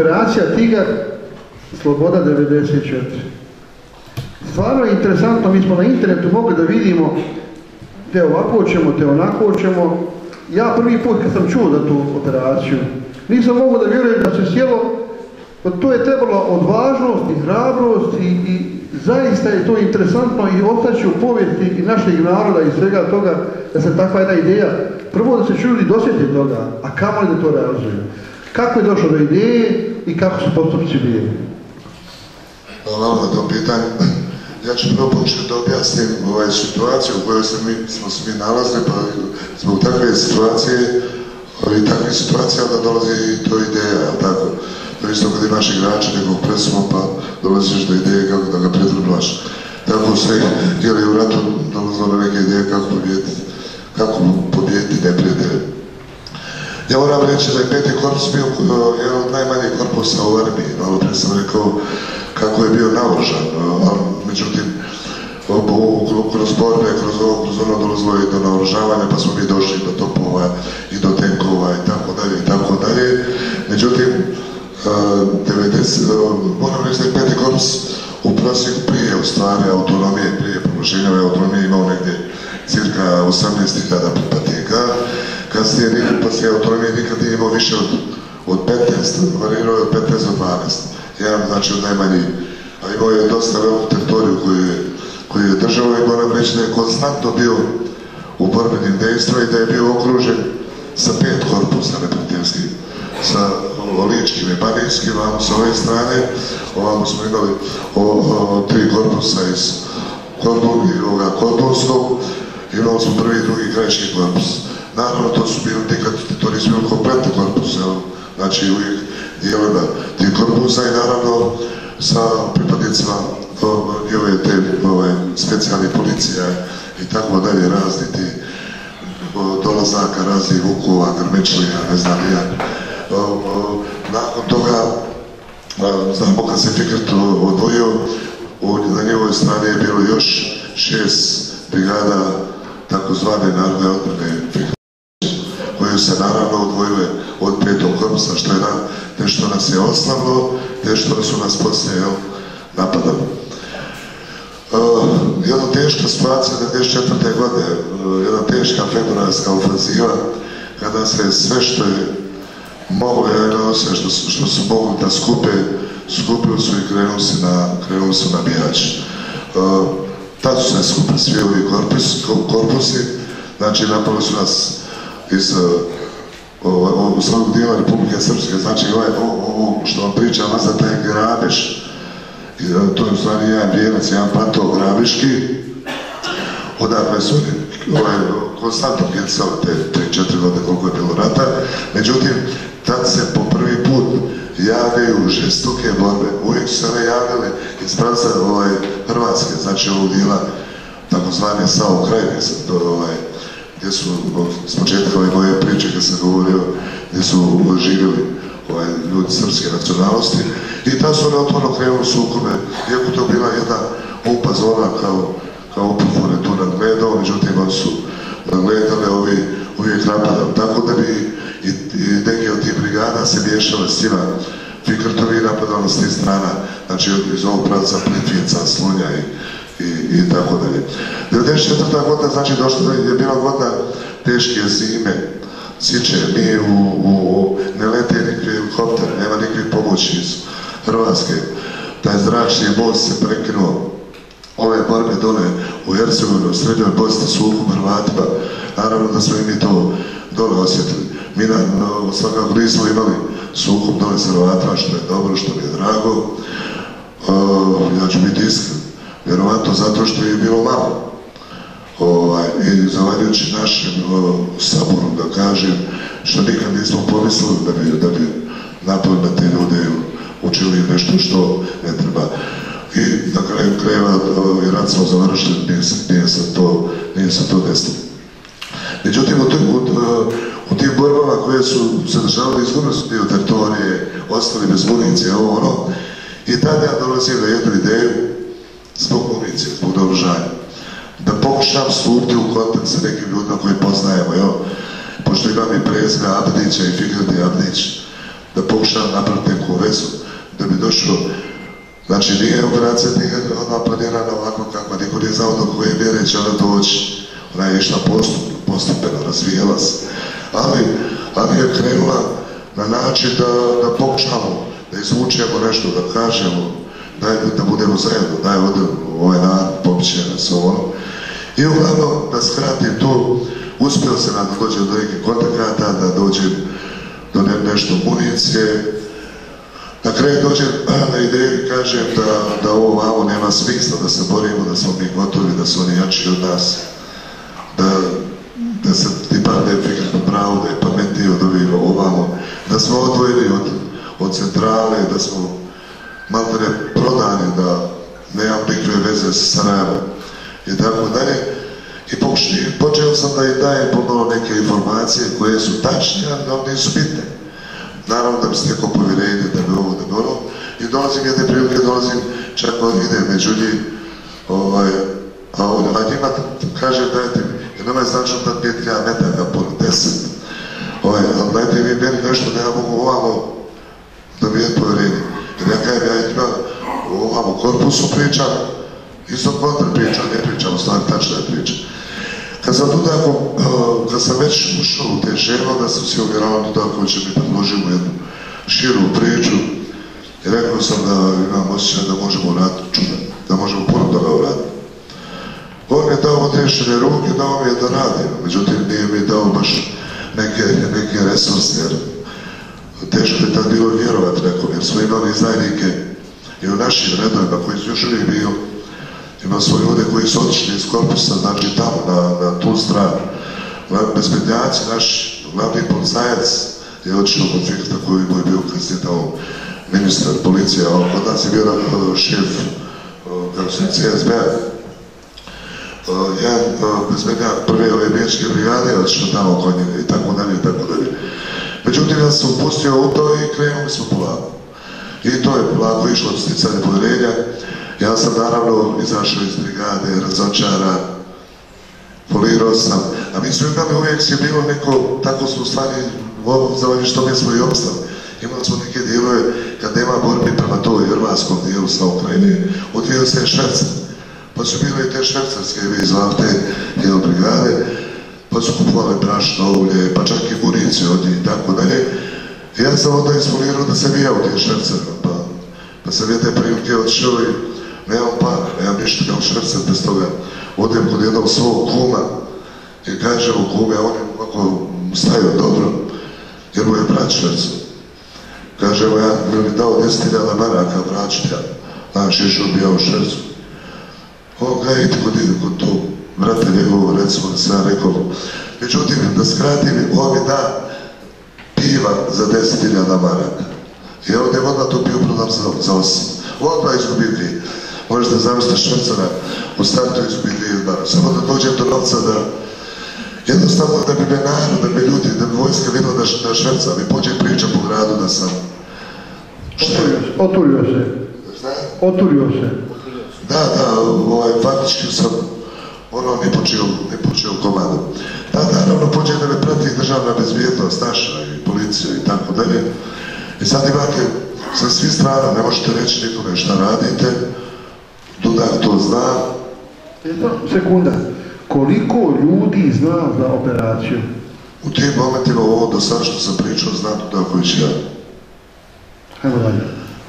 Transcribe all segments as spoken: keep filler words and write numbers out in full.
operacija Tigar, Sloboda devedeset četiri. Stvarno je interesantno, mi smo na internetu mogli da vidimo te ovako ćemo, te onako ćemo. Ja prvi put kad sam čuo za tu operaciju, nisam mogao da vjerujem da se sjelo, pa to je trebalo odvažnost i hrabrost i, i zaista je to interesantno i ostaće u povijesti i našeg naroda i svega toga da se takva jedna ideja, prvo da se ljudi dosjeti toga, a kamo li da to realizuju. Kako je došlo do ideje i kako su postupci bili? Hvala na tom pitanju. Ja ću prvo početi da objasnim ovaj situaciju u kojoj mi, smo se mi nalazili, pa zbog takve situacije i takve situacije da dolazi i to ideja, jel tako? To isto kad imaš igrača nekog presuma, pa dolaziš do ideje kako da ga pretrplaš. Tako sve htjeli u ratu dolazilo na neke ideje kako pobijediti, kako pobijediti neprijatelje. Ja moram reći da je peti korpus bio jedan od najmanjih korpusa u armiji. Malo prije sam rekao kako je bio naoružan, ali međutim kroz borbe, kroz ovo, kroz ono dolazilo i do naoružavanja, pa smo mi došli do topova i do tenkova i tako dalje i tako dalje. Međutim, moram reći da je peti korpus u prosjeku prije u stvari autonomije, prije proglašenja ove autonomije imao negdje cirka osamnaest hiljada pripadnika. Kasnije poslije autonomije nikad nije imao više od, od petnaest, varirao je od petnaest do dvanaest. Jedan znači od najmanjih, a imao je dosta veliku teritoriju koju je, koju je držao i moram reći da je konstantno bio u borbenim dejstvima i da je bio okružen sa pet korpusa neprijateljskih, sa ličkim i banijskim, ovamo s ove strane, ovamo smo imali o, o, tri korpusa iz Kordunskog, imali smo prvi i drugi krajiški korpus. Naravno, to su bili nekad, to nisu bili kompletni korpus, znači uvijek dijelima tih korpusa i naravno sa pripadnicima njove te specijalne policije i tako dalje, razni ti dolazaka, raznih vukova, grmečlija, ne znam ja. Nakon toga, znamo kad se Fikret odvojio, na njegovoj strani je bilo još šest brigada takozvane narodne odbrane koje se naravno odvojile od petog korpusa, što je nešto nas je oslavilo, nešto su nas poslije napadali. Jedna teška situacija devedeset četvrte godine, jedna teška februarska ofenziva, kada se sve što je moglo, sve što, što su mogli da skupe, skupili su i krenuli su na, krenuli su na Bihač. Tad su se skupili svi ovi korpus, korpusi, znači napali su nas iz u svog dijela Republike Srpske, znači ovaj, ovo što vam pričam, za taj grabež, to je u stvari jedan vijenac, jedan plato grabiški, odakle su ovaj, konstantno kjecali te tri četiri godine koliko je bilo rata, međutim, tad se po prvi put javljaju žestoke borbe, uvijek su se one javljale iz pravca ovaj, Hrvatske, znači ovog dijela takozvane Sao Krajine, ovaj, gdje su, s početka ove moje priče kad sam govorio, gdje su živjeli ovaj, ljudi srpske nacionalnosti i tad su one otvorno krenuli sukobe, iako to bila jedna upa zona kao, kao upofone tu nadgledao, međutim oni su nadgledali ovi uvijek napadali, tako da bi i, i neke od tih brigada se miješale s tima Fikrtovi napadali s tih strana, znači iz ovog pravca Plitvica, Slunja i I, i tako dalje. devedeset četvrta godina, znači došla je bila godina teške zime, siče, nije u, u, u ne lete nikakve helikoptere, nema nikakve pomoći iz Hrvatske. Taj zračni most se prekinuo. Ove borbe dole u Hercegovini, u Srednjoj Bosni su u Hrvatima, naravno da smo i mi to dole osjetili. Mi na, no, svakako nismo imali sukob dole sa Hrvatima, što je dobro, što mi je drago. Uh, ja ću biti iskren. Vjerovatno zato što je bilo malo. Ovaj, i zahvaljujući našem uh, saboru, da kažem, što nikad nismo pomislili da bi, da bi napali na te ljude učili nešto što ne treba. I na kraju krajeva uh, rat smo završili, nije se, nije se to, nije se to desilo. Međutim, u, u, uh, u tim borbama koje su se državali, izgubili su dio teritorije, ostali bez municije, ovo ono, i tada ja dolazim na jednu ideju, zbog municije, zbog naoružanja, da pokušam stupiti u kontakt sa nekim ljudima koji poznajemo, jo? Pošto imam i prezime Abdića i Fikrati Abdić, da pokušam napraviti neku vezu, da bi došlo. Znači, nije operacija nije ona planirana ovako kakva, niko nije znao do koje mjere će ona doći. Ona je išla postupno, postupeno, razvijela se. Ali, ali je krenula na način da, da pokušamo, da izvučemo nešto, da kažemo, daj, da budemo zajedno, daj odem ovaj narod, popiće nas ovo. I uglavnom, da skratim to, uspio se nam da dođem do nekih kontakata, da dođem do ne, nešto municije. Na kraju dođem na ideju i kažem da, da ovo vamo nema smisla, da se borimo, da smo mi gotovi, da su oni jači od nas, da, da se tipa da je fikretno pravo, da je pametniji od ovih ovamo, da smo odvojeni od, od centrale, da smo malo ne prodani, da nemam nikakve veze sa Sarajevom i tako dalje. I počeo sam da im dajem pomalo neke informacije koje su tačne, ali nisu bitne. Naravno da bi se neko povjerenje, da bi ovo, da bi ono. I dolazim jedne prilike, dolazim, čak idem među njih, ovaj, a ovdje, a njima kaže dajte mi, jer nama je značno da pet metaka po deset. Ovaj, ali dajte mi meni nešto da ja mogu ovamo dobijeti povjerenje. Jer ja kajem, ja njima ovamo korpusu pričam, isto kontra pričam, ne pričam, u stvari tačna je priča. Kad sam tu tako, kad sam već ušao u te šeme, onda sam si uvjeravao tu tako će mi predložimo jednu širu priču i rekao sam da imam osjećaj da možemo raditi čuda, da možemo puno toga uraditi. On mi je dao odrešene ruke, dao mi je da radim, međutim nije mi dao baš neke, neke resurse, jer teško je tad bilo vjerovati nekom, jer smo imali zajednike i u našim redovima koji su još uvijek bio. Ima svoje ljude koji su otišli iz korpusa, znači tamo, na, na tu stranu. Bezbednjaci, naš glavni policajac je otišao u konflikta koji je bio kasnije tamo ministar policije, a kod nas je bio šef, kako se C S B-a. Jedan bezbednjak prve ove biječke brigade je otišao tamo kod njega i tako dalje i tako dalje. Međutim, ja sam upustio u to i krenuli smo polako. I to je polako išlo od sticanja povjerenja. Ja sam naravno izašao iz brigade, razočaran, polirao sam, a mi smo imali uvijek si je bilo neko, tako smo u stvari za što mi smo i opstali. Imali smo neke dijelove, kad nema borbi prema toj hrvatskom dijelu sa Ukrajine, odvijaju se šverce. Pa su bile i te švercarske, vi zvali te dijel brigade, pa su kupovali brašno, ulje, pa čak i municiju od njih i tako dalje. I ja sam onda ispolirao da sam i ja u tim švercarima, pa, pa sam jedne prilike odšao i nemam para, nemam ništa kao švercer bez toga. Odem kod jednog svog kuma i kaže u kume, on je ovako stavio dobro, jer mu je brat švercer. Kaže, evo ja mi dao deset hiljada maraka vraćati, znaš, išao bi ja u švercu. On ga ide kod ide kod tog brata njegovog, recimo da sam ja rekao. Međutim, da skratim, on mi da piva za deset hiljada maraka. I ovdje odmah tu pivu prodam za, za osam. Odmah izgubi dvije. Možete zamisliti švercera u startu izgubi dvije dana. Samo da dođem do novca da jednostavno da bi me narod, da bi ljudi, da bi vojska videla da, da šverca, mi pođe priča po gradu da sam... Oturio se. Šta? Oturio se. Da, da, ovaj, faktički sam ono ne počeo, ne počeo komadu. Da, naravno, pođe da me prati državna bezbjednost, naša i policija i tako dalje. I sad imate sa svih strana, ne možete reći nikome šta radite, Dudak to zna. Jedno, sekunda, koliko ljudi zna za operaciju? U tim momentima ovo do sada što sam pričao zna Dudaković ja. Evo dalje.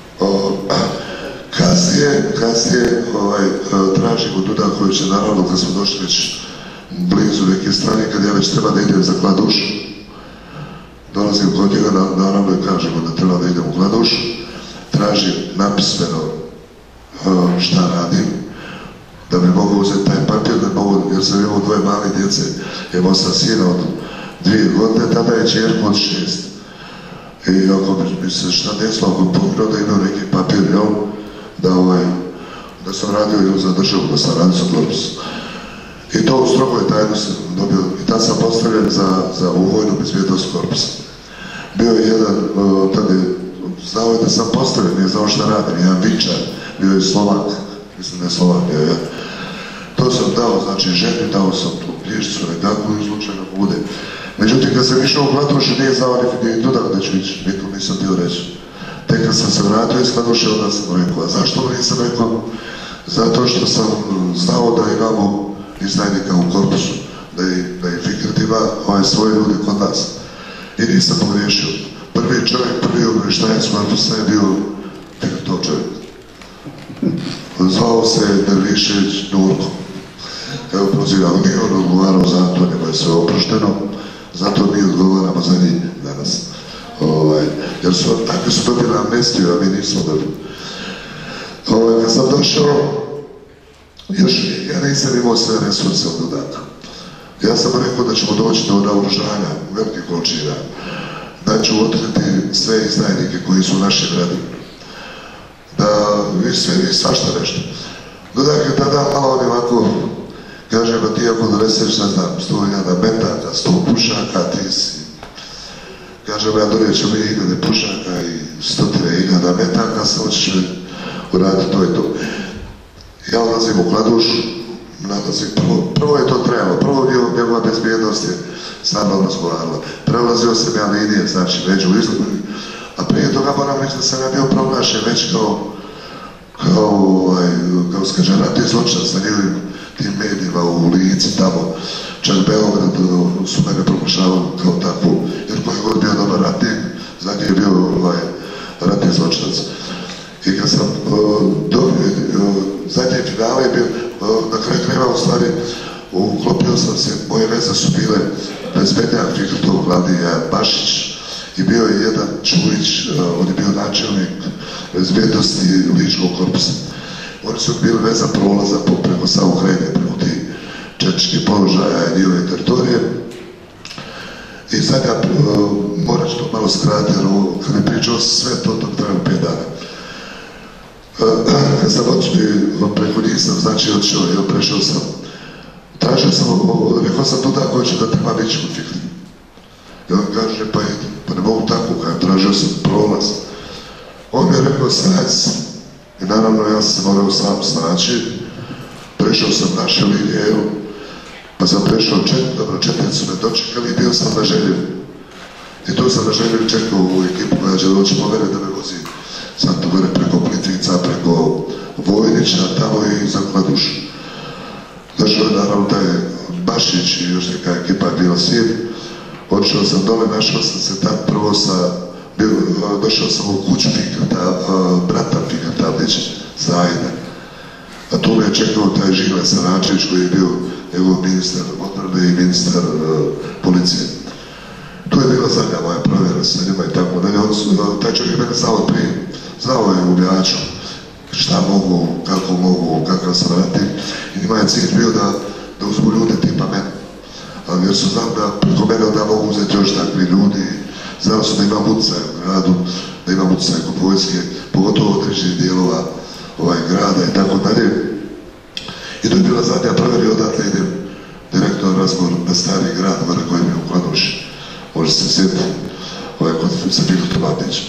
Kasnije, kasnije ovaj, tražim od Dudakovića, naravno kad smo došli već blizu neke strane, kad ja već treba da idem za Kladuš, dolazim kod njega, naravno i kažemo da treba da idem u Kladuš, tražim napismeno šta radim, da bi mogu uzeti taj papir, da mogu, jer sam imao dvoje male djece, imao sam sina od dvije godine, tada je čerka od šest. I ako bi se šta desilo, ako bi pomirao da imao neki papir, jel, da, ovaj, da sam radio za državu, da sam radio za korpus. I to u strogoj tajnu sam dobio, i tad sam postavljen za, za uvojnu bezbjednost korpusa. Bio je jedan, uh, tad je, znao je da sam postavljen, nije znao šta radim, jedan Vičar, bio je Slovak, mislim da je Slovak bio, ja. To sam dao, znači ženi, dao sam tu plješcu, ne tako i slučajno bude. Međutim, kad sam išao u Kladušu, nije znao ni tuda da ću ići, nikom nisam htio reći. Tek kad sam se vratio iz Kladuše, onda sam rekao, a zašto mu nisam rekao? Zato što sam znao da imamo iznajnika u korpusu, da je, da je Fikret ima ovaj svoje ljude kod nas. I nisam pogriješio. Prvi čovjek, prvi obavještajac korpusa je bio Fikretov čovjek. Zvao se Dervišević Nurko. Evo prozivam, nije on odgovarao za to, nego je sve oprošteno, zato mi odgovaramo za njih danas. Ovaj, jer su takvi su dobili amnestiju, a mi nismo dobili. Ovaj, kad sam došao, još ja nisam imao sve resurse od dodaka. Ja sam rekao da ćemo doći do naoružanja velikih količina, da ću otkriti sve izdajnike koji su naši gradi. Da vi sve, vi svašta nešto. Dodak je tada malo on ovako, kaže, ba ti ako doneseš, ne znam, sto hiljada metaka, sto pušaka, ti si. Kaže, ba ja doneću mi hiljade pušaka i stotine hiljada metaka, samo ćeš mi uraditi to i to. Ja odlazim u Kladušu, nalazim, prvo, prvo je to trebalo, prvo bio njegova bezbjednost je sa mnom razgovarala. Prelazio sam ja linije, znači među izgledom, a prije toga moram reći da sam ja bio proglašen već kao, kao, ovaj, kao skađarati zločinac sa njegovim tim medijima u Lici, tamo, čak Beograd su mene proglašavali kao takvu, jer koji god bio dobar ratnik, za njih je bio ovaj, ratni zločinac. I kad sam uh, dobio, uh, zadnje finale je bio, uh, na kraju krajeva u stvari, uklopio sam se, moje veze su bile bezbednjak Fikretov Vladija Bašić i bio je jedan Čulić, uh, on je bio načelnik bezbednosti Ličkog korpusa. Oni su bili veza prolaza preko Savu Krajine, preko tih četničkih položaja i njihove teritorije. I sad ja uh, morat ću to malo skratiti, jer ovo, kad je pričao sve to, to trebalo pet dana. Kad sam otišao, preko njih sam, znači otišao, jel, prešao sam, tražio sam, rekao sam tu da hoće da treba biti kod Fikret. I on kaže, pa idem, pa ne mogu tako, kada tražio sam prolaz. On mi je rekao, snaći se. I naravno, ja sam se morao sam snaći, prešao sam naše linije, evo, pa sam prešao četiri, dobro, četiri su me dočekali i bio sam na Željevu. I tu sam na Željevu čekao u ekipu koja će doći po mene da me vozi. Sad tu gore preko Plitvica, preko Vojnića, tamo i za Kladušu. Došao je naravno taj Bašić i još neka ekipa je bila s njim. Odšao sam dole, našao sam se tam prvo sa, bio, došao sam u kuću Fikreta, brata Fikreta Avdića, Zajda. A tu me je čekao taj Žile Saračević koji je bio njegov ministar odbrane i ministar uh, policije. Tu je bila zadnja moja provjera sa njima i tako dalje. Taj čovjek je mene znao prije. Znao je u Ljaču šta mogu, kako mogu, kakav sam ratim. I njima je cilj bio da, da uzmu ljude tipa mene. Ali jer su znam da preko mene onda mogu uzeti još takvi ljudi. Znao su da imam utjecaj u gradu, da imam utjecaj kod vojske, pogotovo određenih dijelova ovaj, grada i tako dalje. I to je bila zadnja provjera i odatle idem direktno razgovor na Stari grad, gore koji mi je u Kladuši. Može se sjetiti, ovaj kod sa Fikretom Avdićem.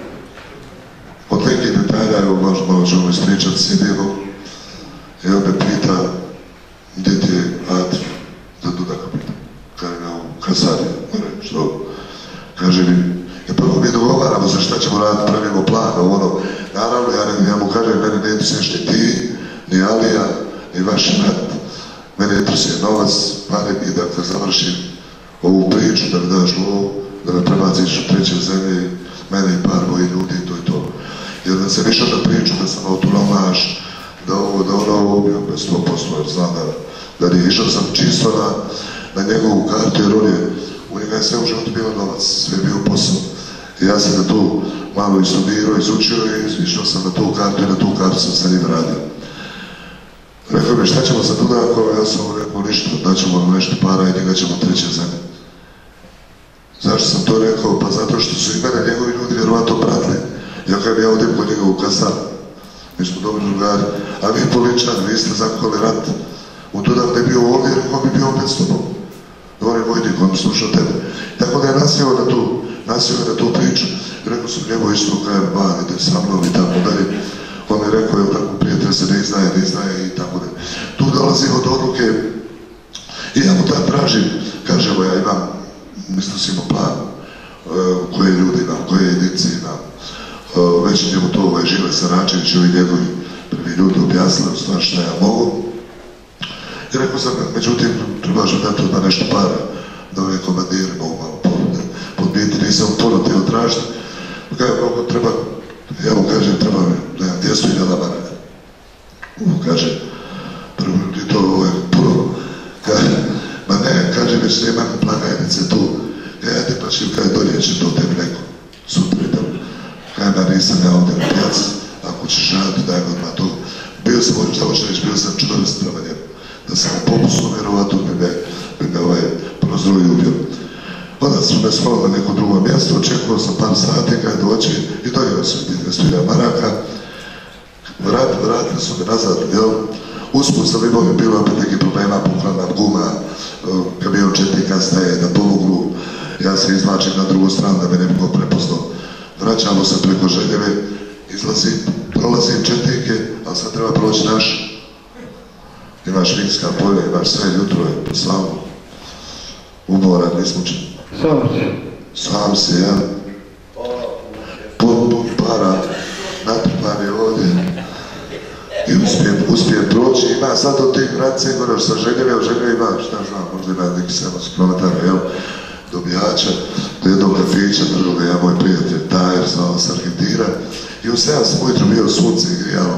Od nekih detalja, evo možda malo ćemo ispričati, sjedimo i on me pita gdje ti je Adri, da Dudaka pita. Kaže ga u kasari, što? Kaže mi, ja prvo mi dogovaramo za šta ćemo raditi, pravimo plan, ono, naravno, ja, ja mu kažem, mene ne interesuješ ni ti, ni Alija, ni vaš brat, mene interesuje novac, pare i dakle završim ovu priču, da mi daš lovu, da me prebaciš u treće zemlje, mene i par mojih ljudi i to i to. Jer da se više da priču, da sam autonomaš, da ovo, da ono, ovo bio bez sto posto, jer znam da, da nije išao sam čisto na, na njegovu kartu, jer on je, u njega je sve u životu bilo novac, sve je bio posao. I ja sam na tu malo istudirao, izučio i išao sam na tu kartu i na tu kartu sam sa njim radio. Rekao mi, šta ćemo sa Dudakom? Ja sam rekao ništa, daćemo nešto para i njega ćemo treće zemlje. Zašto sam to rekao? Pa zato što su i mene njegovi ljudi vjerovatno pratili. Ja kada ja odem kod njega u kasar, mi smo dobri drugari, a vi poličani, vi ste zakuvali rat. U Dudak ne bio ovdje, on bi bio opet s tobom. On je vojnik, on bi slušao tebe. Tako da je nasio na tu, nasio na tu priču. Rekao sam njemu isto kajem, ba, ide sa mnom i tako dalje. On mi je rekao, je tako prijatelj se ne izdaje, ne izdaje i tako dalje. Tu dolazimo do odluke i ja mu tad tražim, kažemo, ja imam mislim si imao plan koje ljudi imam, koje jedinice imam. Već njemu to ovaj Žile Saračević i ovi njegovi prvi ljudi objasnili u stvari šta ja mogu. I rekao sam, međutim, trebaš mi dati odmah nešto para, da ove komandire mogu malo podbiti, nisam puno teo tražiti. Kaže, koliko treba, ja mu kažem, treba mi, da imam dvjesto hiljada maraka. On kaže, prvo ti to ovo je puno. Kaže, ma ne, kaže, već nema blagajnice tu. Ja te pa ću, kaže, dolijeći to tebi neko, sutra idem. Kaže, ma nisam ja ovdje na pijaci, ako ćeš raditi, daj mi odmah to. Bio sam, šta hoće reći, bio sam čudovist prema njemu. Da sam na popusu, vjerovatno bi me, bi me ovaj prozroj ubio. Onda su me svali na neko drugo mjesto, očekao sam par sati kada doći i donio sam dvjesto hiljada maraka. Vratili, vratili su me nazad, jel? Usput sam imao je bilo opet neki problema, pokrana guma, kamion četnika staje na poluglu, ja se izvlačim na drugu stranu da me ne bi go prepoznao. Vraćamo se preko Željeve, izlazim, prolazim četnike, ali sad treba proći naš. Imaš vinska polja, imaš sve jutro, po slavu. Umoran, nismučen. Sam si. Sam si, ja. Pun, pun para, natrpan je ovdje. I uspijem, uspijem proći, ima sad od tih granice, goraš sa Željeve, u Željeve ima, šta znam, možda ima neki sedamsto kilometara, jel, dobijača, do jednog kafića, drugoga, ja, moj prijatelj, Tajer, znao s Argentina, i u sedam sam ujutro bio sunce i grijalo,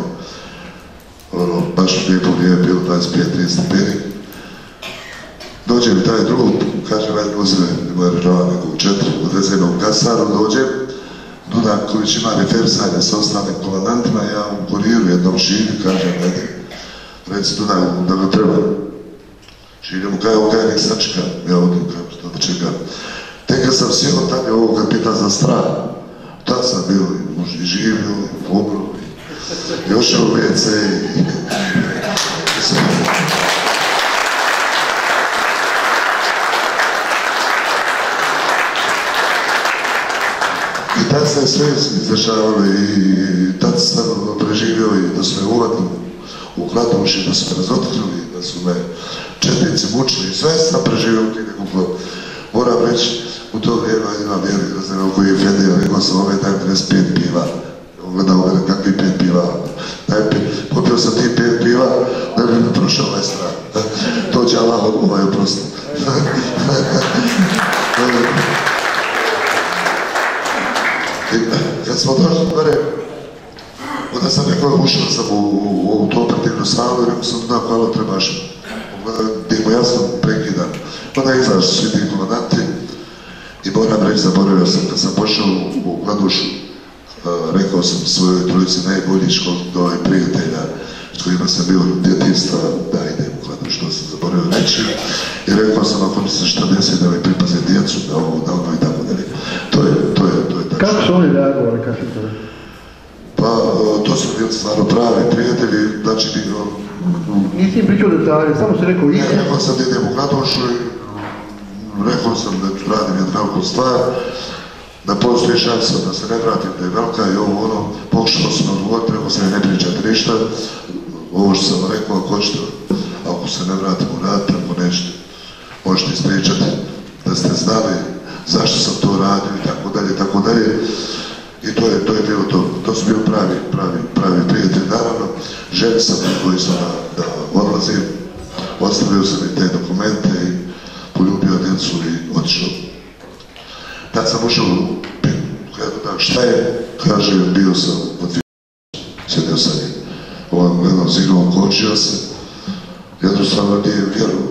ono, baš lijepo vrijeme, bilo dvadeset pet trideset stepeni. Dođe mi taj drug, kaže, već uzme, moja režava nekog četiri, odveze me u Kasaru, dođem, Dudaković ima refersanje sa ostalim komandantima, ja u kuriru jednom Šilju, kažem, ajde, reci Dudak, da ga treba. Šilju mu kaže, ovo gajnik sačka, ja odim, kako što da čekam. Tek kad sam sjelo, tad je ovo kapitan za strah. Tad sam bio, možda i živio, i umro, i još u ve ce i... I tad se sve izdešavalo i tad sam preživio i da su me uvatili u Kladuši, da su me razotkrili, da su me četnici mučili i sve sam preživio u ti nekako. Moram reći, u to vrijeme imam vjeri, da znam koji je Fedija, rekao sam ove daj trideset pet piva. On gledao mene kakvi pet piva. Popio sam ti pet piva, da bi mi prošao ovaj strah. To će Allah ovaj oprosti. Kad smo došli gore, onda sam rekao, ušao sam u ovu to operativnu salu i rekao sam, da, hvala, trebaš. Gdje mu jasno prekidan. Onda izašli svi ti komandanti i moram reći, zaboravio sam, kad sam pošao u Kladušu, rekao sam svojoj trojici najboljih školskih prijatelja s kojima sam bio djetinjstva, da idem u Kladušu, to sam zaboravio reći. I rekao sam, ako mi se šta desi, da mi pripaze djecu, da ovo, da ono i tako dalje. To je, to je, to je tačno. Kako su oni reagovali, kako su to? Pa, to su bili stvarno pravi prijatelji, znači... Nisi im pričao detalje, samo si rekao ide. Ne, rekao sam da idem u Kladušu i rekao sam da radim jednu veliku stvar, da postoji šansa da se ne vratim, da je velika i ovo ono, pokušao sam odgovoriti, rekao sam ne pričate ništa, ovo što sam rekao, ako hoćete, ako se ne vratim u rad, ako nećete, možete ispričati da ste znali zašto sam to radio i tako dalje, tako dalje. I to je, to je bilo to, to su bili pravi, pravi, pravi prijatelji. Naravno, želi sam koji sam da, da odlazim, ostavio sam i te dokumente i poljubio djecu i otišao. Tad sam ušao u Kada šta je, kaže, bio sam od dvije, sjedio sam je. On gledao zigom, kočio se, jednostavno nije vjerovao.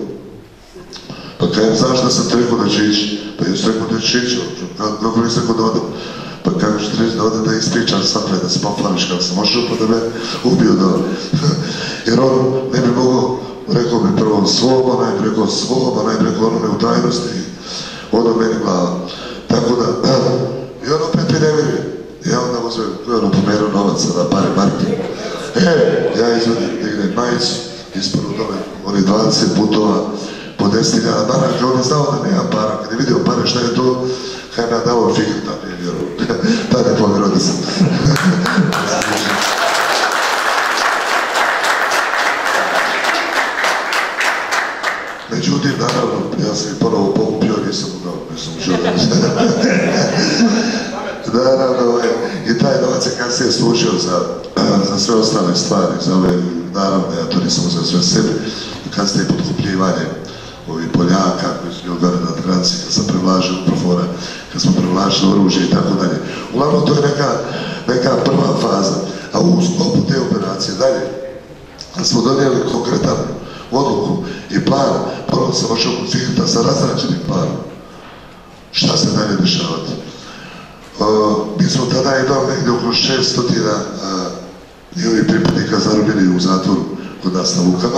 Pa kajem, znaš da sam te rekao da će ići? Pa jesu rekao da će ići, kako nisi rekao da odem? Pa kako ću reći da odem da ispričam sad da se poplaniš kako sam ošao, pa da me ubio da... Jer on ne bi mogao, rekao bi prvo svom, onaj bi rekao svom, onaj bi rekao onome u tajnosti i ono meni glava. Tako da, i on opet mi ne vjeruje. Ja onda uzmem, koji ono pomeru novac da pare marke. E, ja izvodim negdje majicu, isporu tome, oni dvadeset putova, po deset hiljada maraka, on je znao da nema para, kad je vidio pare šta je to, kaj me dao figur, tam je vjerovao. Tad je povjerovao da sam. Međutim, naravno, ja sam i ponovo pokupio, nisam mogao. nisam čuo. Naravno, i taj novac je kasnije služio za, za sve ostale stvari, za ove, naravno, ja to nisam uzeo sve sebi, kasnije potkupljivanje ovih Poljaka koji su bili gore na granici, kad sam prevlažio uprofora, kad smo prevlažili oružje i tako dalje. Uglavnom, to je neka, neka prva faza. A u sklopu te operacije dalje, kad smo donijeli konkretan odluku i plan, prvo sam ošao kod Fihta sa razrađenim planom. Šta se dalje dešavati? Uh, mi smo tada imali negdje oko šeststotina njihovih pripadnika zarobljeni u zatvoru kod nas na Lukama.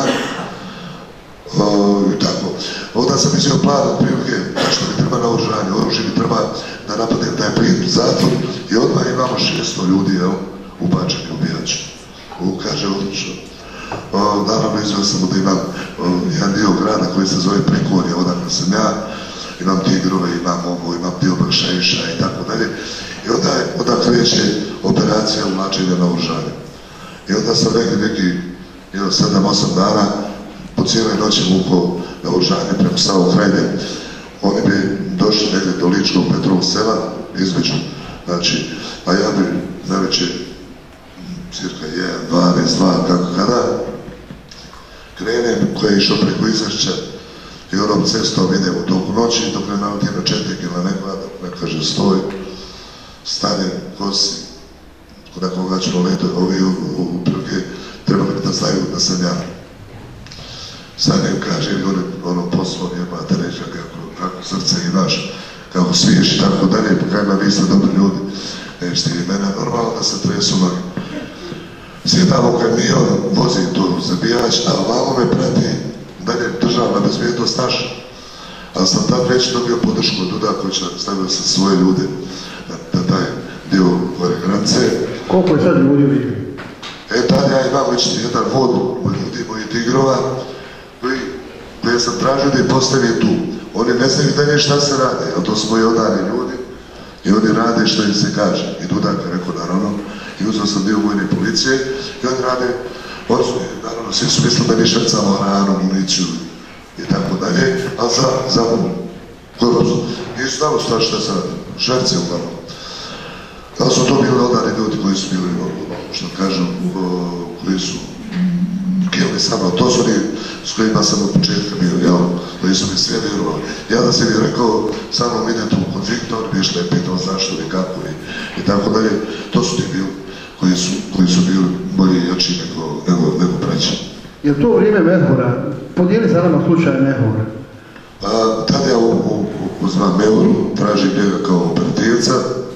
Uh, i tako. Onda sam mislio plan od prilike što mi treba na oružanje, oružje mi treba da napadne taj prid zatvor i odmah imamo šesto ljudi, jel, ubačeni u bijač. U, kaže, odlično. Uh, naravno, izveo sam da imam uh, jedan dio grada koji se zove Prekorje, odakle sam ja, imam tigrove, imam ovo, imam dio Bršajiša i tako dalje. I onda, onda kreće operacija uvlačenja na oružanje. I onda sam negdje neki sedam osam dana po cijeloj noći vukao na oružanje preko Savog Krajine. Oni bi došli negdje do Ličkog Petrovog sela između, znači, a ja bi najveće cirka jedan, dvanaest, dva, kako kada, krenem koja je išao preko Izvešća i onom cestom idem u toku noći, dok ne naleti na četnik ili na nekoga, dok ne kaže stoj, stanem, kosi, nakon gačno leto, ovi u prilike trebali da znaju da sam ja. Stanem, kaže mi ono poslo, jebate reća kako, kako srce imaš, kako smiješ i tako dalje, pa kaj me vi ste dobri ljudi, nešte i mene, normalno da se tresu noge. Sjedamo kamion, vozim to zabijač, a ovamo me prati dalje državna bezbjednost naša. Ali sam tad već dobio podršku od Udakovića, stavio sam svoje ljude na, na taj dio gore granice. Koliko je sad ljudi vidio? E, tad ja imam već jedan vod od ljudi mojih tigrova, koji, koje sam tražio da ih postavi tu. Oni ne znaju dalje šta se rade, jer to su moji odani ljudi i oni rade što im se kaže. I Dudak je rekao, naravno, i uzeo sam dio vojne policije i oni rade, oni su, naravno, svi su mislili da mi švercamo hranu, municiju i tako dalje, ali za, za korpus. Nisu znamo šta šta se radi, šverce uglavnom. Ali su to bili odani ljudi koji su bili, što kažem, koji su kjeli sa mnom, to su oni s kojima sam od početka bio, jel, koji su mi sve vjerovali. Ja da sam mi rekao, sa mnom idete u konflikt, oni bi išli, pitao zašto i kako i, i tako dalje, to su ti bili koji su, koji su bili bolji i jači nego, nego, nego braći. Je to vrijeme Mehora? Podijeli za nama slučaj Mehora. A, tad ja u, u, uzmam Mehoru, tražim njega kao operativca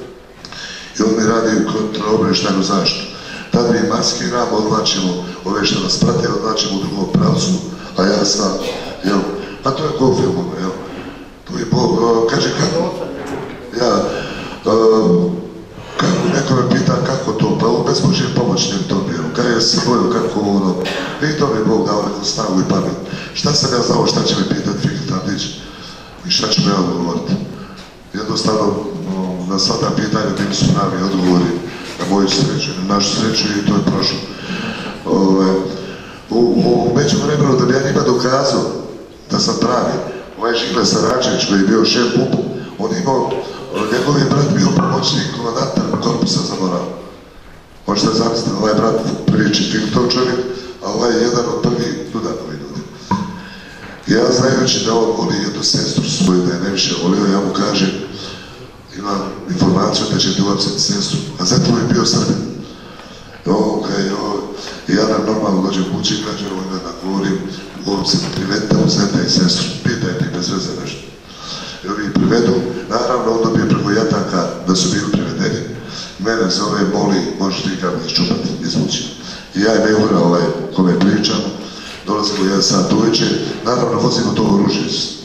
i on mi radi kontraobavještajnu zaštitu. Tad mi maskiramo, odvlačimo ove što nas prate, odvlačimo u drugom pravcu, a ja sam, jel, a to je ko u filmu, jel, to je Bog, uh, kaže kako, ja, uh, kako neko me pita kako to, pa ovo bez Božje pomoći ne bi to bilo, kada je se bojio kako ono, i to mi Bog dao neku snagu i pamet, šta sam ja znao šta će me pitati Fihta Abdić i šta ću me ja odgovoriti. Jednostavno, uh, na sva ta pitanja bili su pravi odgovori, na moju sreću, na našu sreću i to je prošlo. Ove, u, u međuvremenu da bi ja njima dokazao da sam pravi, ovaj Žile Saračević koji je bio šef M U P-u, on imao, njegov je brat bio pomoćnik komandanta korpusa za moral. Možete zamisliti, ovaj brat prvi Fihitov čovjek, a ovaj je jedan od prvih Dudakovi ljudi. Ja znajući da on voli jednu sestru svoju, da je ne više volio, ja mu kažem, imam informaciju da će ti uopsiti sestru, a zato je bio Srbin. Ovo, kaj, ovo, i ja nam normalno dođem kući i kažem, ovo ima da govorim, uopsiti, privedite u zeta i sestru, pitajte bez veze nešto. I ovi privedu, naravno on dobije preko jataka da su bili privedeni, mene zove, moli, možeš ti kako iščupati, izvući. I ja i Mehora, ovaj, kome pričam, dolazimo jedan sat uveče, naravno vozimo to oružje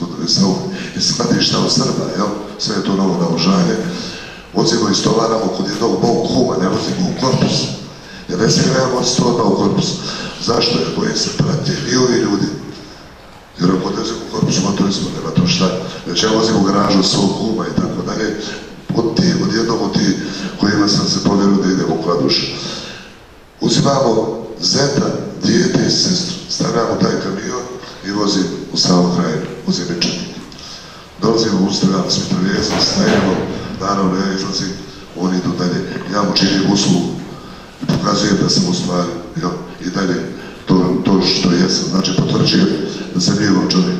iz skladišta od Srba, jel? Sve je to novo naoružanje. Vozimo i stovaramo kod jednog mog kuma, ne vozimo u korpus. Jer ne smijem ja voziti odmah u korpus. Zašto? Jer boje se prate i ovi ljudi. Jer ako odvezim u korpusu motorizmu, nema to šta. Već ja vozim u garažu svog kuma i tako dalje. Od ti, od jednog od ti kojima sam se povjerio da idem u Kladušu. Uzimamo zeta, dijete i sestru. Stavljamo taj kamion i vozim u Savu Krajinu. Vozim i četnik. Dolazim dolazimo, ustrajamo s mitraljezom, stajemo, naravno ja izlazim, oni idu dalje. Ja mu činim uslugu i pokazujem da sam u stvari, jel, i dalje to, to što jesam, znači potvrđujem da sam njegov čovjek.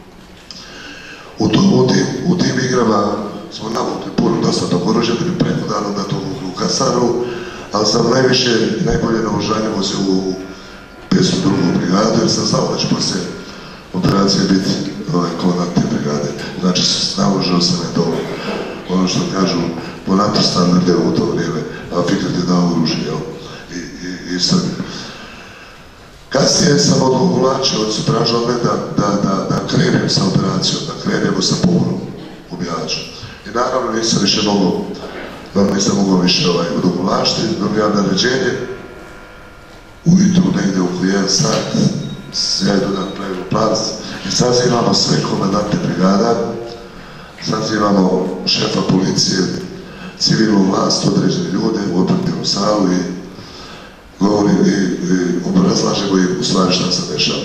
U, to, u, tim, u tim igrama smo navukli puno dosta tog oružja, da bi preko dana da to mogli u Kasaru, ali sam najviše i najbolje naoružanje vozio u petsto drugu brigadu, jer sam znao da će poslije operacije biti ovaj, komandant te brigade. Znači, naoružao sam je to, ono što kažu, po NATO standarde u to vrijeme, a Fikret je dao oružje, jel? I, i, i Srbije. Kasnije sam odlučio, oni su tražili od mene da, da, da, da krenem sa operacijom, da krenemo sa pogonom ubijača. I naravno nisam više mogao, nisam mogao više ovaj, odugovlaštiti, dobijam naređenje, ujutru negdje oko jedan sat, ja idu da pravimo plaz i sazivamo sve komandante brigada, sazivamo šefa policije, civilnu vlast, određene ljude u operativnu salu i govorim i, i obrazlažemo im u stvari šta se dešava.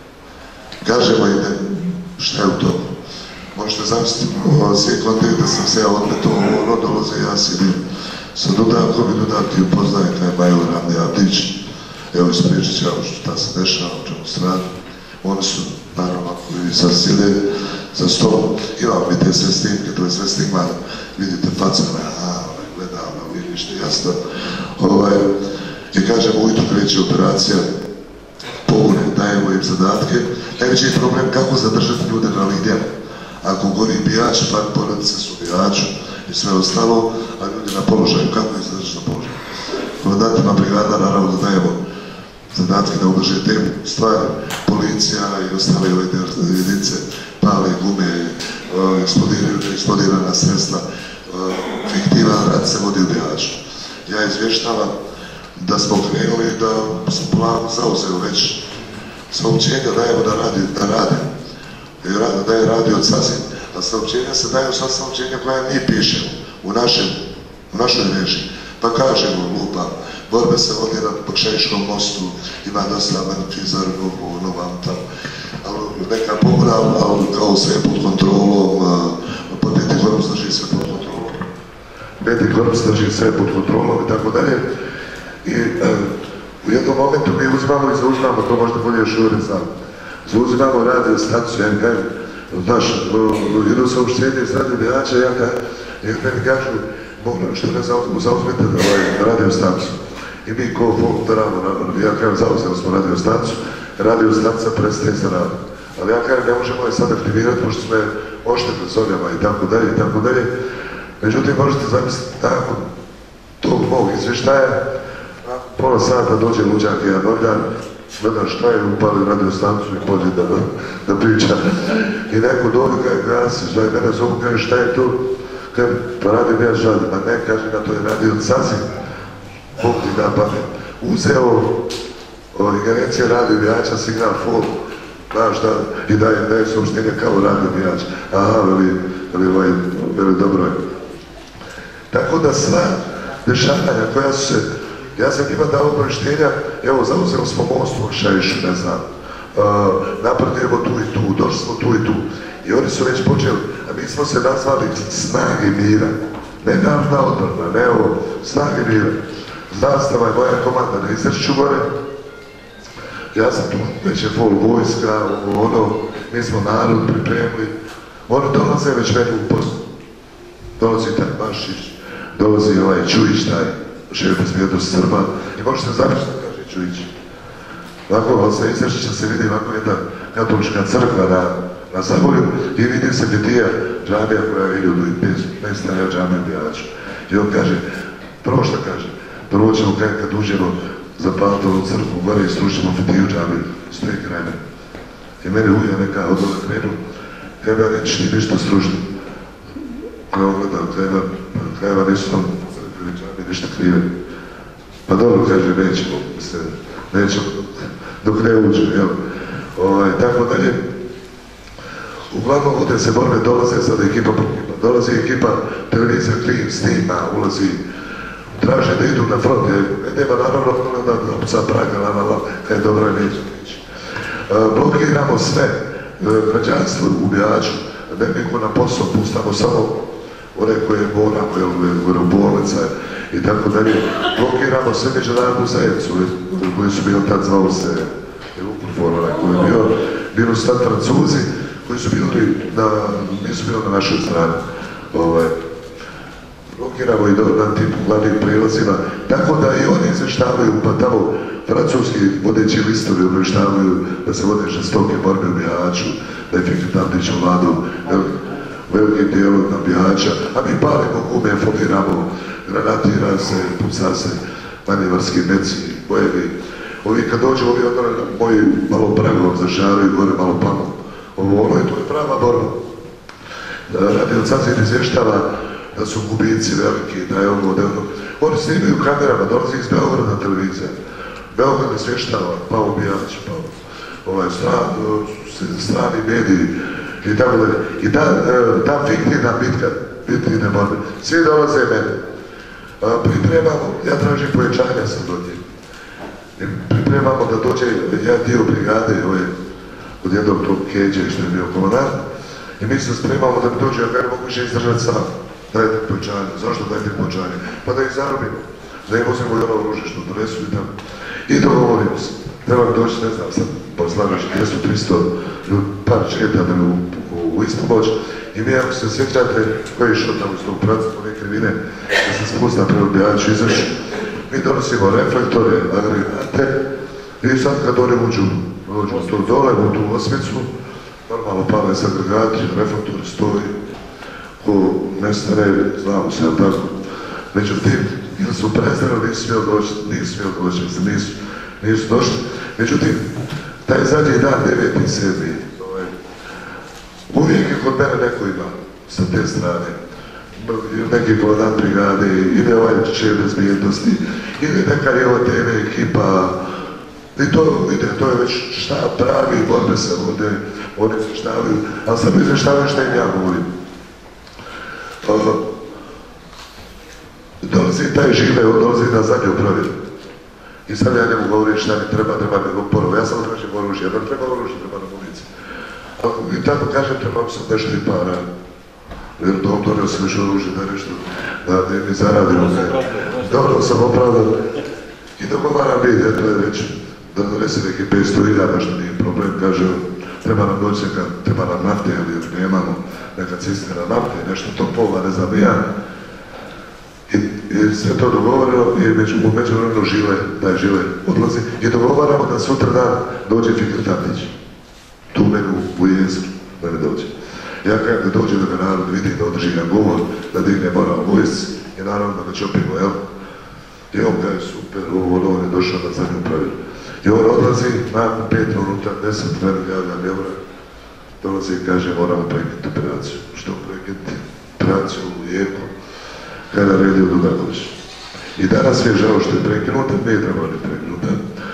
Kažemo im šta je u tomu. Možete zamisliti, svi kontekst da sam se ja odmeto ono dolaze, ja sjedim sa Dudakom i Dudak i upoznaje kaj Major Ramne Abdić. Evo ispriječit ću šta se dešava, u čemu stranu. Oni su, naravno, ako vi sad sjede za stolom, imamo mi te sve snimke, to je sve snimano, vidite facama, aha, gledam, vidiš ti jasno. Ovaj, I kažemo, ujutru kreće operacija, pogone, dajemo im zadatke. Najveći je problem kako zadržati ljude na lidjama. Ako gori bijač, pa porodice su bijaču i sve ostalo, a ljudi na položaju, kako ih zadržati na položaju? Komandantima brigada naravno da dajemo zadatke da ublaže te stvari. Policija i ostale jedinice pale gume, eksplodiraju neeksplodirana sredstva, fiktivan rad se vodi u bijaču. Ja izvještavam da smo krenuli, da sam polako zauzeo već saopćenja, dajemo da radi, da radi, da je radio od sasvim, a saopćenja se daju sva saopćenja koja mi pišemo u, našem, u našoj režiji. Pa kažemo, lupa, borbe se vodi na Bakšajškom mostu, ima dosta manifizar, novo, vam tamo, ali neka pobora, ali kao sve pod kontrolom, pa peti korpus drži sve pod kontrolom, peti korpus drži sve pod kontrolom i tako dalje. I e, u jednom momentu mi uzimamo i zauzimamo, to možda bolje još uvijek znam, zauzimamo radio staciju, ja kažem, znaš, jedno saopštenje iz radio bijača, ja kažem, jer meni kažu, moram što ne zauzmete ovaj, radio staciju. I mi ko volontaramo, ja kažem, zauzeli smo radio staciju, radio stacija prestaje sa radom. Ali ja kažem, ne možemo je sad aktivirati, pošto smo je oštetili zonjama i tako dalje i tako dalje. Međutim, možete zamisliti, nakon tog mog izvještaja, pola sata dođe luđak i Novljan, gleda šta je, upali radio stanicu i pođe da, da priča. I neko dođe kaže, gasi, zove mene zovu, kaže šta je to? Kaže, pa radim ja žadim, a ne, kaže na to je radio sasvim. Bog ti da pamet. Uzeo ingerencije radio bijača, signal fol, znaš šta, i daje, daje saopštenje kao radio bijač. Aha, veli, veli, veli, veli, dobro je. Tako da sva dešavanja koja su se, ja sam njima dao obavještenja, evo, zauzeli smo most u Šajšu, ne znam, uh, napredujemo tu i tu, došli smo tu i tu. I oni su već počeli, a mi smo se nazvali Snage mira. Ne narodna odbrana, ne ovo, Snage mira. Zastava je moja komanda na Izrešću gore. Ja sam tu, već je pol vojska, ono, mi smo narod pripremili. Oni dolaze već meni u post. Dolazi taj Bašić, dolazi ovaj Čujić, taj šef bezbjednosti Srba. I možete zapisati što kaže Čujić. Ovako, sa Izrešća se vidi ovako jedna katolička crkva na, na Zagorju i vidi se Betija, džamija koja vidi u Pestanja džamija bijača. I on kaže, prvo što kaže, prvo ćemo kad uđemo zapaliti ovu crkvu, gore i slušamo Betiju džamiju, stoji kraj mene. I mene uja neka od ovoga krenu, treba ja reći ti nešto stručno. Koja on gleda, treba, treba nisu nam džamije ništa krive. Pa dobro, kaže, nećemo, se, nećemo, dok ne uđe, jel? Ovaj, tako dalje. Uglavnom vode se borbe, dolaze sada ekipa po ekipa. Dolazi ekipa, televizija Klin snima, ulazi, traže da idu na front, jer nema naravno da opca praga, naravno, kaj dobro je neće prići. Blokiramo sve, građanstvo u bijaču, ne niko na posao, pustamo samo one koje moramo, jel, u bolnica i tako dalje. Blokiramo sve međunarodnu zajednicu, koji su bili tad zvao se Lukufor, onaj koji je bio, bili su tad Francuzi, koji su bili na, nisu bili na našoj strani. Ovaj, blokiramo i do, na tim glavnim prilazima, tako da i oni izveštavaju, pa tamo francuski vodeći listovi obještavaju da se vode žestoke borbe u Bihaću, da je Fikret Abdić ovladao velikim dijelom nabijača, a mi palimo gume, foliramo, granatira se, puca se, manivarski meci, bojevi. Ovi kad dođu, ovi odmah moji malo pravilom zažaraju, gore malo palo. Ovo ono je, to je prava borba. Radio Cazin izvještava da su gubici veliki, da je ovo, da je ono. Oni snimaju kamerama, dolazi iz Beograda televizija. Beograd izvještava, Pao Bijać, Pao, ovaj, strani mediji i tako da. I ta, ta fiktivna bitka, fiktivne borbe, svi dolaze mene. Pripremamo, ja tražim pojačanja sam do njih. Pripremamo da dođe jedan dio brigade ovaj, od jednog tog Keđe što je bio komandant i mi se spremamo da bi dođe, ja ga ne mogu više izdržati sam. Dajte pojačanje, zašto dajte pojačanje? Pa da ih zarobimo, da im uzmemo i ono oružje što donesu i tamo. I dogovorimo se, treba mi doći, ne znam, sad poslagaš dvjesto do tristo par četa u, u, u ispomoć i mi ako se sjećate koji je išao tamo iz tog praca po neke krivine da se spustam prema Bihaću izaći, mi donosimo reflektore, agregate i sad kad oni uđu, uđu to dole, u tu osmicu, normalno pale se agregati, reflektori stoji, ko nestane, znamo se, tako. Međutim, ili su prezirali, nisu smjeli doći, nisu smjeli doći, nisu, nisu došli. Međutim, taj zadnji dan, deveti sedmi uvijek je kod mene neko ima sa te strane. Neki komandant brigade, ili ovaj šef bezbjednosti, ili neka je ova te ve ekipa. I to, vidite, to je već šta pravi borbe se vode, oni izveštavaju, ali sam izveštavaju šta im ja govorim. Dolazi taj žive, on dolazi na zadnju provjeru. I sad ja njemu govorim šta mi treba, treba nego porovo. Ja samo tražim oružje, jer treba oružje, treba na munici. I tako kažem, trebam sam nešto i para. Jer dom donio sam još oružje da nešto, da ne mi zaradim. Dobro sam opravdao. I dogovaram vidjeti, to je već, da donese neki petsto hiljada, što nije problem, kaže, treba nam doći neka, treba nam nafte, jer nemamo neka cisterna nafte, nešto topova, ne znam ja. I, i sve to dogovoreno i među, u međuvremenu žile, da je žile odlazi i dogovaramo da sutra dan dođe Fikret Abdić. Tu mene u, u jesu, da ne dođe. Ja kada da dođe da me narod vidi, da održi jedan govor, da digne moral vojsci i naravno da ga čopimo, jel? I on kaže super, ovo, on je došao na zadnju pravilu. I on odlazi, nakon pet minuta, deset mene javlja Beograd, dolazi i kaže moramo prekinuti operaciju. Što prekinuti? Operaciju u Lijepu, kada redio Dugaković. I danas je žao što je prekinuta, nije trebalo ni prekinuta.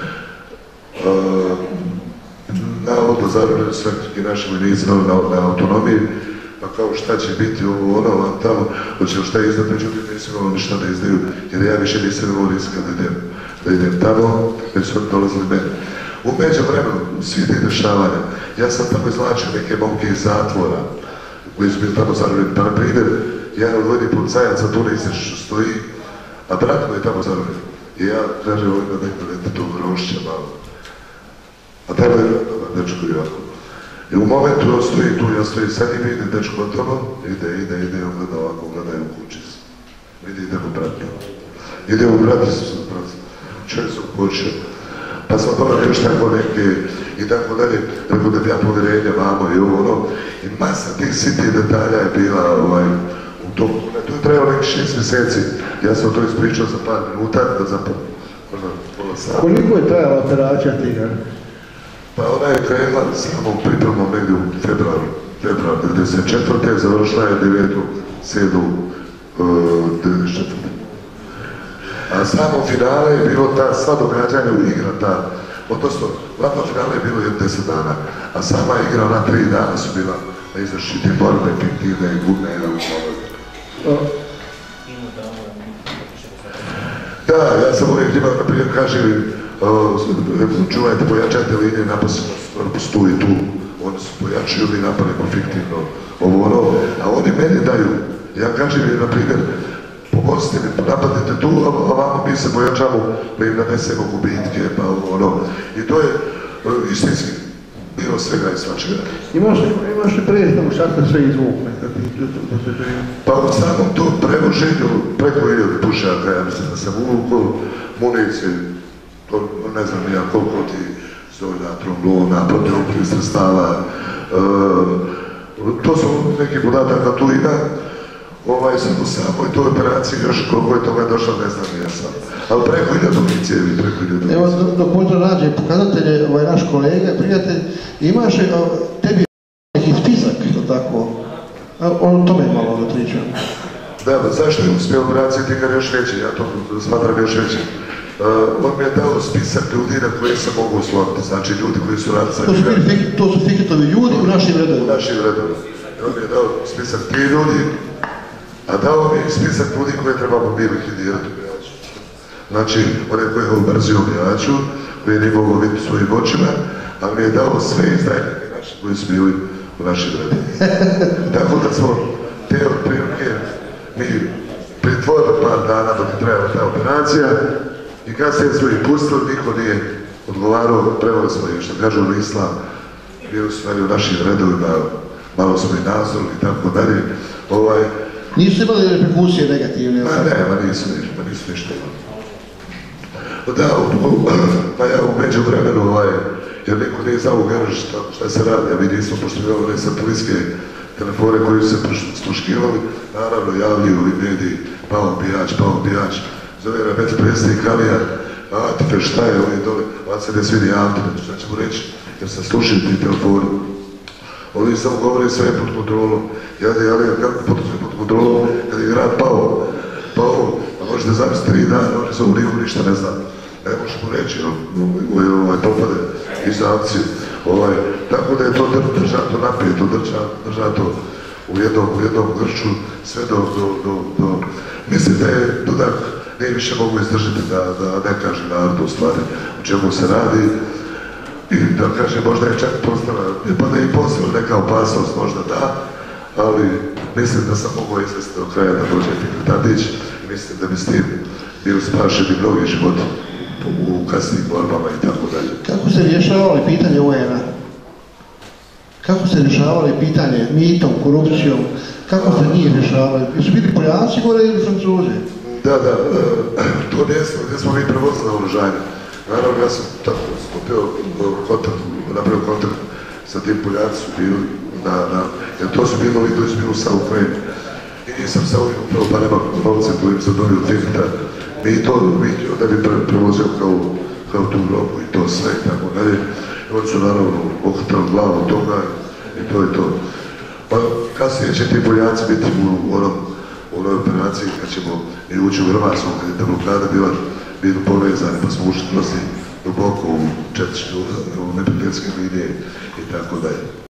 Navodno zarobljeno sve naši vojnici na, na autonomiji, pa kao šta će biti ovo, ono, vam tamo, hoće šta izdati, međutim nisu imalo ništa da izdaju, jer ja više nisam imao riska da idem, da idem tamo, već su dolazili mene. U međuvremenu, svi te dešavanja, ja sam tamo izlačio neke momke iz zatvora, koji su bili tamo zarobljeni, pa na primjer, jedan od vojnih policajaca tu ne što stoji, a brat mu je tamo zarobljen. I ja kažem, ovo ima neko lete to grošća malo. A tamo je dečko i ovako. I u momentu on stoji tu, ja stojim sad i vidim dečko od tamo, ide, ide, ide, on gleda ovako, gleda i u kući se. Vidi, idemo brati. Idemo brati se sam brati. Čovjek sam počeo. Pa sam dobro još tako neke i tako dalje, rekao da bi ja povjerenja vamo i ovo ono. I masa tih sitih detalja je bila ovaj, u tom. To je trebalo nekih šest mjeseci. Ja sam to ispričao za par minuta, da za možda pola sata. Koliko je trajala operacija Tigar? Pa ona je krenula samom pripremom negdje u februaru, februar devedeset četvrte završila je devetog sedmog devedeset četvrte A samo finale je bilo ta sva događanja u igra, ta, odnosno, glavno finale je bilo jedno deset dana, a sama igra na tri dana su bila na izvršiti borbe, fiktivne i gubne i naučne. Da, ja sam uvijek njima, na primjer, kažem, čuvajte, pojačajte linije, naposlu tu i tu, oni su pojačuju i napravimo fiktivno ovo ono, a oni meni daju. Ja kažem im, na primjer, pomozite mi, napadnete tu, a ovamo mi se pojačamo, pa im nanesemo gubitke, pa ono. I to je istinski bilo svega i svačega. Imaš li predstavu šta ste sve izvukli? Pa u samom tom prevoženju preko hiljadu pušaka, ja mislim da sam uvukao municije, ne znam ja koliko ti zolja, tromblona, protivopnih sredstava. To su neki podataka tu ima. Ovaj sam u samoj toj operaciji još koliko je toga došlo, ne znam ja sam. Ali preko hiljadu cijevi, preko hiljadu. Evo, dok možda nađe pokazatelje, ovaj naš kolega, prijatelj, imaš tebi neki spisak, to tako? On tome malo da pričam. Da, zašto je uspio operacije, ti ga još veći, ja to smatram još veći. On mi je dao spisak ljudi na koje sam mogu osloviti, znači ljudi koji su radili sa njega. To su fikitovi ljudi u našim redovima? U našim redovima. On mi je dao spisak ti ljudi, a dao mi je spisak ljudi koje trebamo mi likvidirati u Bihaću. Znači, one koje je obrzio u Bihaću, koje nije moglo vidjeti svojim očima, ali mi je dao sve izdajnike naši koji su bili u našim redovima. Tako da smo te otprilike mi pritvorili par dana dok je trajala ta operacija i kasnije smo ih pustili, niko nije odgovarao, prevali smo ih, što kažu u islam, bili su u našim redovima, malo smo i nadzorili i tako dalje. Nisu imali reperkusije negativne? Ma ne, ma nisu ništa imali. Da, pa ja u međuvremenu, jer niko nije znao u garaži šta se radi, a mi nismo, pošto imali one satelitske telefone koji su se sluškivali, naravno javljaju i mediji, pao Bihać, pao Bihać, zove Remeti predsjednik Alija, Atife, šta je ovdje dole, vam se ne svidi Atife, šta ćemo reći, jer sam slušao ti telefoni. Oni samo govore sve pod kontrolom, ja da je Alija kako pod kontrolom, kad je grad pao, pao, a možete zamisliti tri dana, oni zovu niko ništa ne zna. Ne možemo reći, propade iz akcije. Tako da je to držato napijeto, držato u jednom grču, sve do... Mislim da je Dudak nije više mogu izdržati da ne kaže narodu u stvari o čemu se radi i da kaže možda je čak postala, pa da je i postala neka opasnost, možda da, ali mislim da sam mogao izvesti do kraja da dođe Fikret Tadić i mislim da bi s tim bili spašeni mnogi životi u kasnijim borbama i tako dalje. Kako ste rješavali pitanje U N-a? Kako ste rješavali pitanje mitom, korupcijom? Kako ste njih rješavali? Jesu bili Poljaci gore ili Francuzi? Da, da, to mjesto gdje smo mi prevozili naoružanje. Naravno, ja sam tako stupio kontakt, napravio kontakt sa tim Poljaci su bili, jer to su bili ovi koji su bili sa Ukrajini. I nisam sa ovim upravo pa nema novce kojim sam dobio Fikreta. Mi to vidio da bi prevozio kao tu robu i to sve i tako dalje. Oni su naravno okretali glavu toga i to je to. Pa kasnije će ti Poljaci biti u onoj operaciji kad ćemo i ući u Hrvatsku, kad je ta blokada bila bili povezani, pa smo ušli duboko u četničke, u neprijateljske linije i tako dalje.